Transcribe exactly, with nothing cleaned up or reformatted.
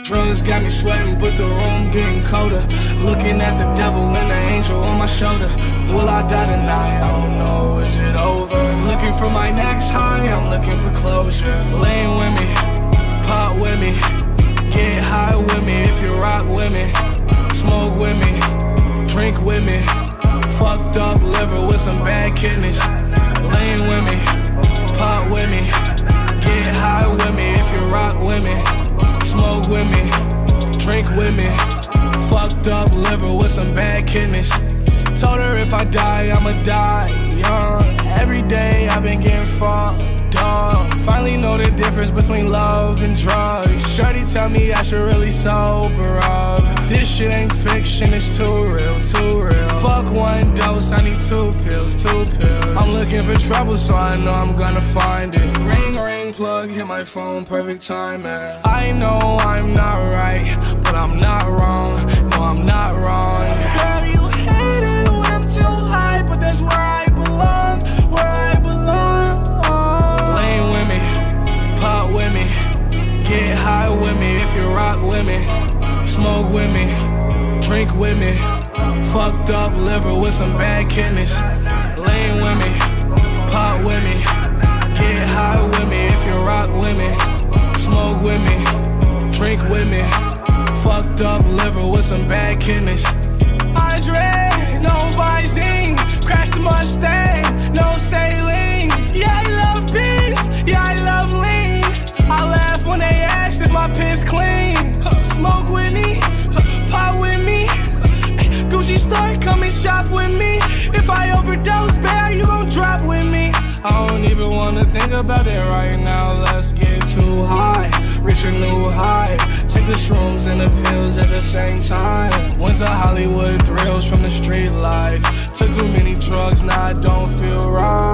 Drugs got me sweating, but the room getting colder. Looking at the devil and the angel on my shoulder. Will I die tonight? I don't know, is it over? Looking for my next high, I'm looking for closure. Lean with me, pop with me, get high with me if you rock with me. Smoke with me, drink with me. Fucked up liver with some bad kidneys. Lean with me, pop with me, get high with me if you rock with me. Smoke with me, drink with me. Fucked up liver with some bad kidneys. Told her if I die, I'ma die young. Every day I've been getting fucked up. Finally know the difference between love and drugs. Shorty tell me I should really sober up. This shit ain't fiction, it's too real, too real. Fuck one dose, I need two pills, two pills. I'm looking for trouble, so I know I'm gonna find it. Ring, ring, plug, hit my phone, perfect time, man. I know I'm not right, but I'm not wrong. No, I'm not wrong. Girl, you hate it when I'm too high, but that's where I belong, where I belong. Lean with me, pop with me, get high with me if you rock with me. Smoke with me, drink with me. Fucked up liver with some bad kidneys. Lean with me, pop with me, get high with me if you rock with me. Smoke with me, drink with me. Fucked up liver with some bad kidneys. Eyes red, no Visine. Crash the Mustang, no saline. Yeah, I love peace, yeah, I love lean. I laugh when they ask if my piss clean. Smoke with me, pop with me. Gucci store, come and shop with me. If I overdose, babe, you gon' drop with me. I don't even wanna think about it right now. Let's get too high, reach a new high. Take the shrooms and the pills at the same time. Went to Hollywood, thrills from the street life. Took too many drugs, now I don't feel right.